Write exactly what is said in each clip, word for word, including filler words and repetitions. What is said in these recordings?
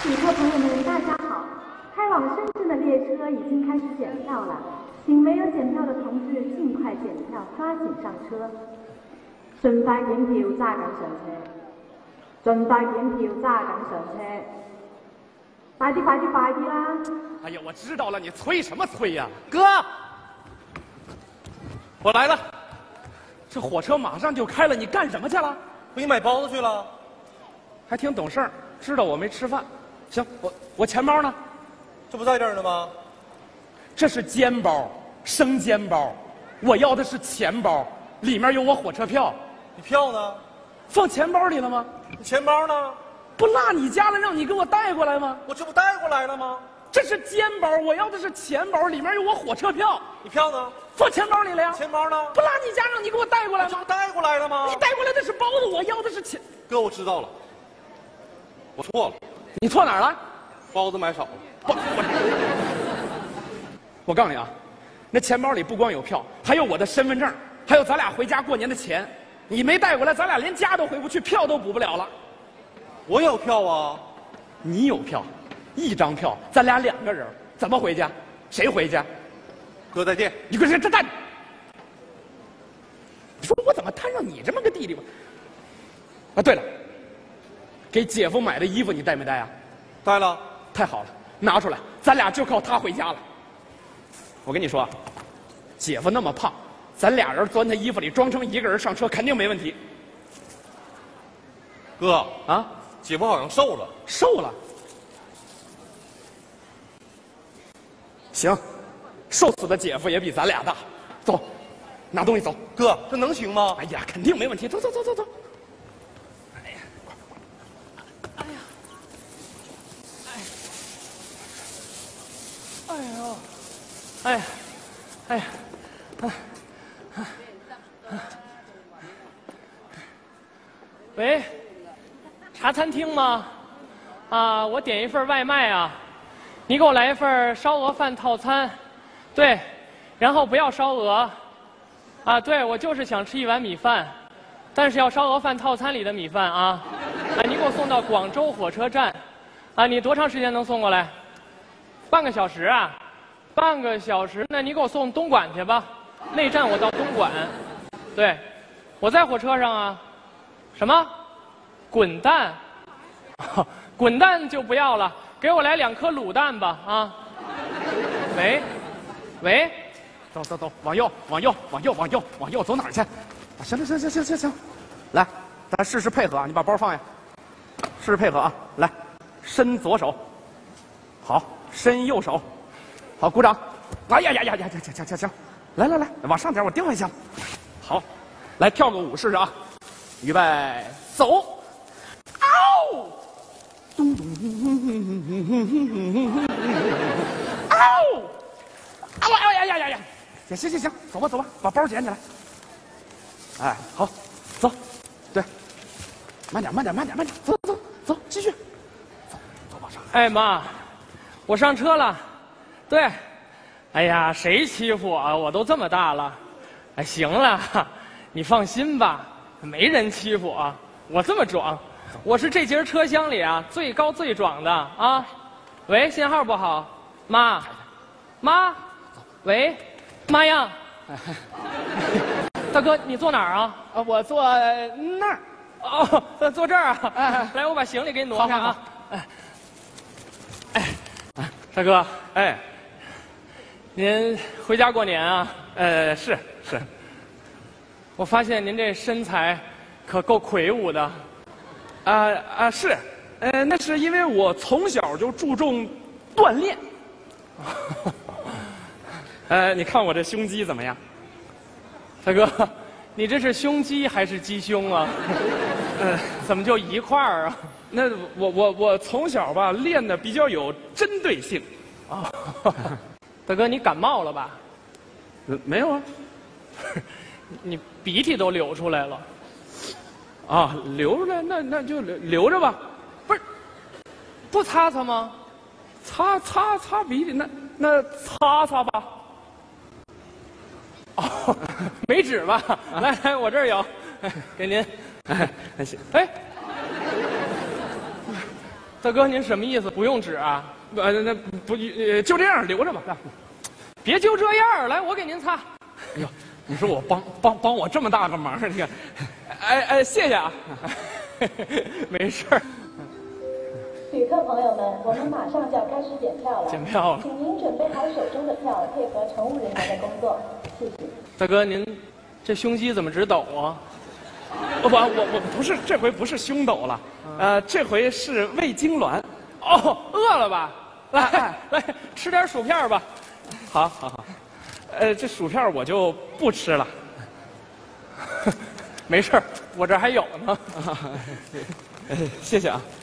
旅客朋友们，大家好！开往深圳的列车已经开始检票了，请没有检票的同志尽快检票，抓紧上车。盡快檢票，揸緊上車！盡快檢票，揸緊上車！快啲，快啲，快啲啦！ 哎呀，我知道了，你催什么催呀、啊，哥？我来了，这火车马上就开了，你干什么去了？ 给你买包子去了， 还挺懂事儿，知道我没吃饭。行，我我钱包呢？ 这不在这儿呢吗？ 这是煎包，生煎包，我要的是钱包，里面有我火车票。 你票呢？ 放钱包里了吗？ 你钱包呢？ 不落你家了，让你给我带过来吗？ 我这不带过来了吗？ 这是煎包，我要的是钱包，里面有我火车票。 你票呢？ 放钱包里了呀。 钱包呢？ 不落你家，让你给我带过来吗？ 这不带过来了吗？ 你带过来的是包子，我要的是钱。 哥，我知道了，我错了。 你错哪儿了？ 包子买少了。 不，我我告诉你啊，那钱包里不光有票，还有我的身份证，还有咱俩回家过年的钱。你没带过来，咱俩连家都回不去，票都补不了了。 我有票啊。 你有票，一张票，咱俩两个人，怎么回家？谁回家？ 哥再见。 你快这这蛋！说我怎么摊上你这么个弟弟吧？啊，对了，给姐夫买的衣服你带没带啊？ 带了。 太好了，拿出来，咱俩就靠他回家了。我跟你说，姐夫那么胖，咱俩人钻他衣服里装成一个人上车，肯定没问题。 哥啊， 姐夫好像瘦了。 瘦了。行，瘦死的姐夫也比咱俩大。走，拿东西走。 哥，这能行吗？ 哎呀，肯定没问题。走走走走走。哎呀，哎呀，哎，哎呦，哎呀，哎呀，哎，哎，喂，茶餐厅吗？啊，我点一份外卖啊，你给我来一份烧鹅饭套餐，对，然后不要烧鹅。啊，对，我就是想吃一碗米饭，但是要烧鹅饭套餐里的米饭啊！啊，你给我送到广州火车站，啊，你多长时间能送过来？半个小时啊？半个小时，那你给我送东莞去吧，那站我到东莞。对，我在火车上啊。什么？滚蛋？滚蛋就不要了，给我来两颗卤蛋吧啊！喂，喂。走走走，往右，往右，往右，往右，往右，走哪儿去？啊，行了，行行行行行，来，咱试试配合啊！你把包放下，试试配合啊！来，伸左手，好，伸右手，好，鼓掌！哎呀呀呀呀，行行行行行，来来来，往上点，我盯一下。好，来跳个舞试试啊！预备，走！嗷！咚咚！嗷！啊呀呀呀呀呀！行行行行，走吧走吧，把包捡起来。哎，好，走，对，慢点慢点慢点慢点，走走走，继续，走走往上。哎妈，我上车了。对，哎呀，谁欺负我？我都这么大了。哎，行了，你放心吧，没人欺负我，我这么壮，我是这节车厢里啊最高最壮的啊。喂，信号不好，妈，妈，喂。妈呀！大哥，你坐哪儿啊？啊，我坐那儿。哦，坐这儿啊！哎，来，我把行李给你挪开啊！哎，哎，大哥，哎，您回家过年啊？呃，是是。我发现您这身材可够魁梧的。啊啊是，呃，那是因为我从小就注重锻炼。呃，你看我这胸肌怎么样？大哥，你这是胸肌还是鸡胸啊？呃，怎么就一块儿啊？那我我我从小吧练的比较有针对性。啊、哦，大哥，你感冒了吧？呃、没有啊。你鼻涕都流出来了。啊，流出来，那那就留留着吧。不是，不擦擦吗？擦擦擦鼻涕，那那擦擦吧。哦，没纸吧？来来，我这儿有，给您。哎，行。哎， 大哥，您什么意思？不用纸啊？ 呃，那不呃就这样留着吧。 别就这样，来，我给您擦。 哎呦，你说我帮帮帮我这么大个忙，你看，哎哎，谢谢啊。 没事儿。 旅客朋友们，我们马上就要开始检票了。 检票了， 请您准备好手中的票，配合乘务人员的工作，谢谢。 大哥，您这胸肌怎么直抖啊？ 我我我不是这回不是胸抖了，呃，这回是胃痉挛。 哦，饿了吧？来、 哎、 来，吃点薯片吧。 好，好，好。呃，这薯片我就不吃了。 没事儿，我这还有呢。 呃，谢谢啊。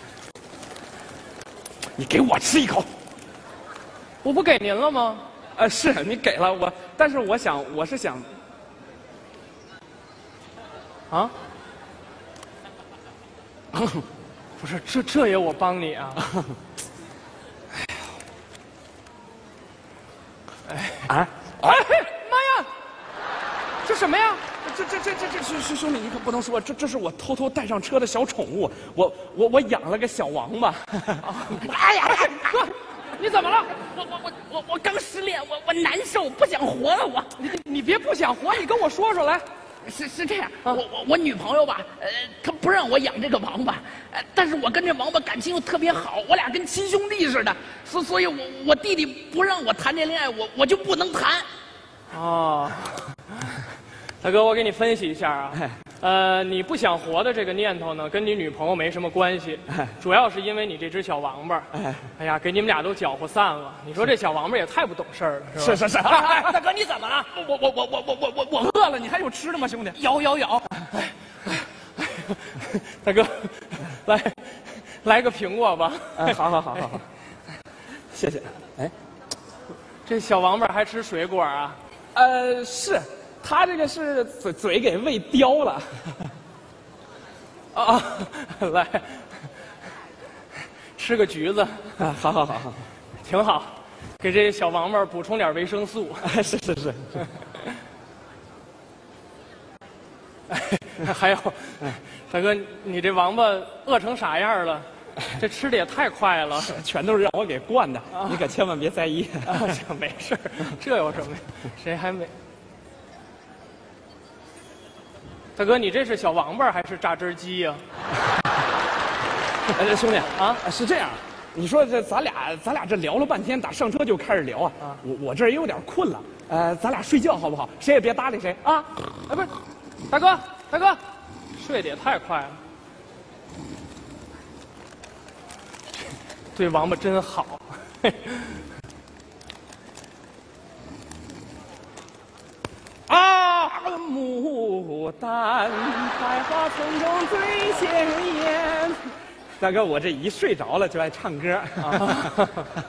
你给我吃一口。 我不给您了吗？ 呃，是你给了我，但是我想，我是想， 啊，不是，这这也我帮你啊。哎啊， 哎，妈呀，这什么呀？ 这这这这这兄兄兄弟，你可不能说，这这是我偷偷带上车的小宠物，我我我养了个小王八。 哎呀，哥，你怎么了？ 我我我我我刚失恋，我我难受，不想活了。我你你别不想活，你跟我说说来。 是是这样，我我我女朋友吧，呃，她不让我养这个王八，呃，但是我跟这王八感情又特别好，我俩跟亲兄弟似的，所所以我我弟弟不让我谈这恋爱，我我就不能谈。 哦，大哥，我给你分析一下啊。呃，你不想活的这个念头呢，跟你女朋友没什么关系，主要是因为你这只小王八。哎呀，给你们俩都搅和散了。你说这小王八也太不懂事儿了，是吧？ 是是是。 哎哎，大哥你怎么了？ 我我我我我我我我饿了，你还有吃的吗，兄弟？ 有有有。 大哥，来来个苹果吧。 哎，好好好好好，谢谢。哎， 这小王八还吃水果啊？ 呃，是。他这个是嘴嘴给喂刁了。 啊，来，吃个橘子。 啊，好好好好， 挺好，给这小王八补充点维生素。 是是是。 还有，大哥，你这王八饿成啥样了？这吃的也太快了， 全都是让我给惯的，啊、你可千万别在意。 啊，没事，这有什么呀？谁还没？大哥，你这是小王八还是榨汁机呀、 啊？哎，兄弟啊， 是这样，你说这咱俩咱俩这聊了半天，打上车就开始聊啊。啊我我这儿也有点困了，呃，咱俩睡觉好不好？谁也别搭理谁啊！ 哎，不是，大哥，大哥，睡得也太快了，对王八真好。 啊，牡丹开花丛中最鲜艳。大哥，我这一睡着了就爱唱歌啊。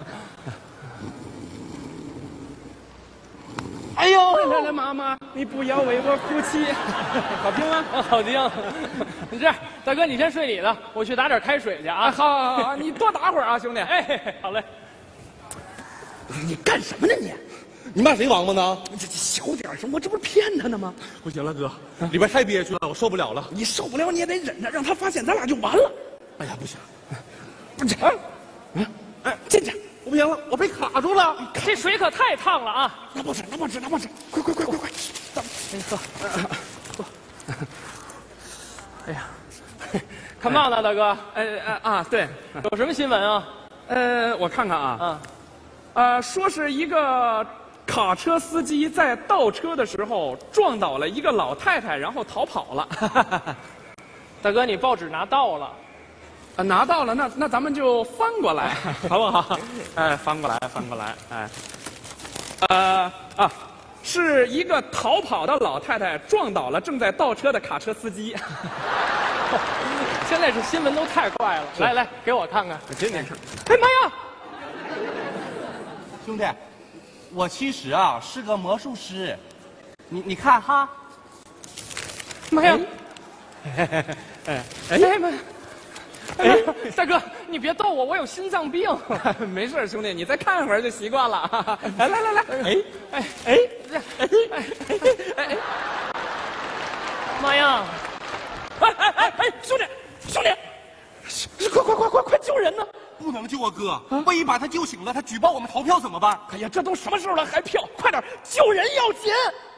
哎呦，来来，妈妈，你不要为我哭泣，好听吗？ 好听。你这样，大哥，你先睡你的，我去打点开水去啊。 好，好，好，你多打会儿啊，兄弟。 哎，好嘞。 你干什么呢你？ 你骂谁王八呢？ 这这小点声，我这不是骗他呢吗？ 不行了，哥，里边太憋屈了，我受不了了。 你受不了你也得忍着，让他发现咱俩就完了。 哎呀，不行， 不是，嗯，哎，进去， 我不行了，我被卡住了。 这水可太烫了啊！ 那不止，那不止，那不止，快快快快快， 咱们喝，喝。哎呀，看嘛呢，大哥？ 哎哎啊，对， 有什么新闻啊？ 呃，我看看啊， 嗯， 呃，说是一个卡车司机在倒车的时候撞倒了一个老太太，然后逃跑了。 大哥，你报纸拿到了？ 啊，拿到了，那那咱们就翻过来，好不好？哎，翻过来，翻过来，哎，呃啊，是一个逃跑的老太太撞倒了正在倒车的卡车司机。 现在这新闻都太快了，来来，给我看看。 给你看。 哎妈呀！ 兄弟，我其实啊是个魔术师，你你看哈。 妈呀！ 哎哎哎哎妈！哎，大哥，你别逗我，我有心脏病。 没事，兄弟，你再看一会儿就习惯了。来来来来，哎哎哎哎哎哎！妈呀！ 哎哎哎哎，兄弟，兄弟， 快快快快快救人呢！ 不能救啊，哥！万一把他救醒了，他举报我们逃票怎么办？ 哎呀，这都什么时候了还票？快点，救人要紧！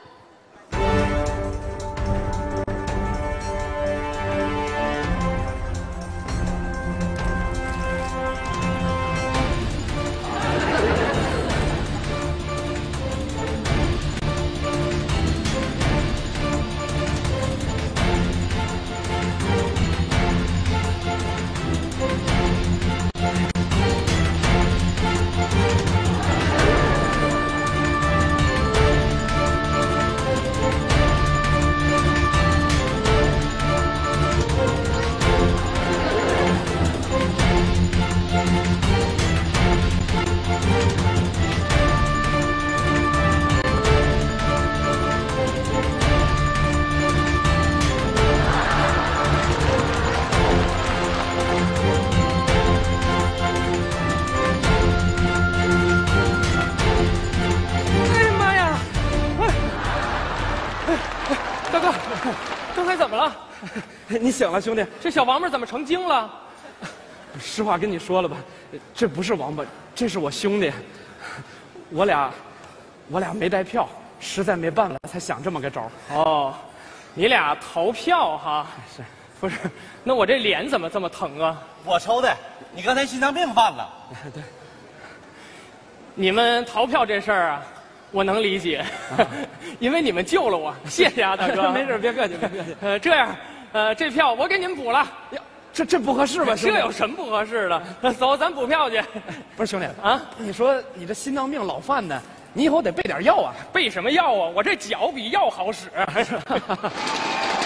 你醒了，兄弟！ 这小王八怎么成精了？ 实话跟你说了吧，这不是王八，这是我兄弟。我俩，我俩没带票，实在没办法，才想这么个招。 哦，你俩逃票哈？ 是， 不是？那我这脸怎么这么疼啊？ 我抽的，你刚才心脏病犯了。 对， 你们逃票这事儿啊，我能理解，啊、因为你们救了我，谢谢啊，大哥。 没事，别客气，别客气。 呃，这样。呃，这票我给你们补了， 呀，这这不合适吧？ 这有什么不合适的？走，咱补票去。 不是兄弟啊，你说你这心脏病老犯的，你以后得备点药啊。 备什么药啊？我这脚比药好使。